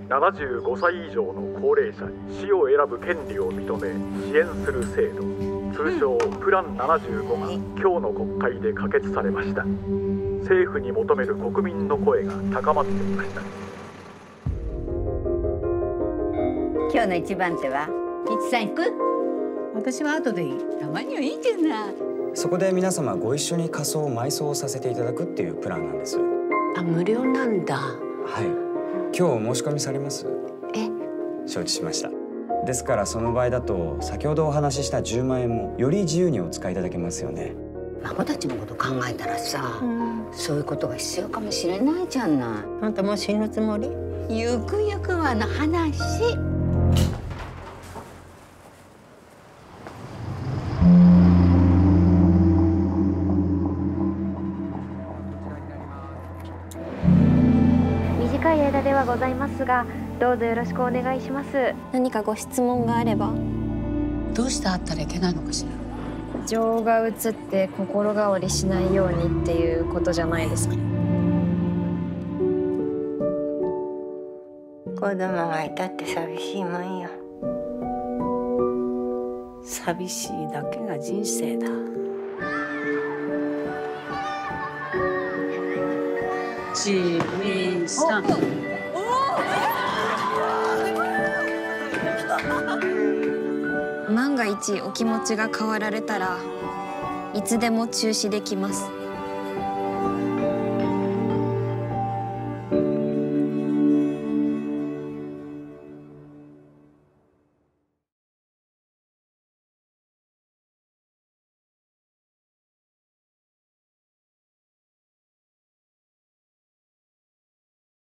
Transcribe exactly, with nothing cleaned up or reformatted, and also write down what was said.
ななじゅうごさい以上の高齢者に死を選ぶ権利を認め支援する制度、通称プランななじゅうごが今日の国会で可決されました。政府に求める国民の声が高まっていました。 今日の一番手はピチさん行く？私は後でいい。たまにはいいじゃない。 そこで皆様ご一緒に仮装埋葬させていただくっていうプランなんです。 あ、無料なんだ。 はい。今日お申し込みされます？ え？ 承知しました。ですからその場合だと先ほどお話ししたじゅうまんえんもより自由にお使いいただけますよね。 孫たちのこと考えたらさ、うん、そういうことが必要かもしれないじゃない。あんたもう死ぬつもり？ゆくゆくはの話。 短い間ではございますが、どうぞよろしくお願いします。 何かご質問があれば。 どうして会ったらいけないのかしら。 情が移って心変わりしないようにっていうことじゃないですか。 子供がいたって寂しいもんよ。寂しいだけが人生だ。いち、に、さん。 万が一お気持ちが変わられたらいつでも中止できます。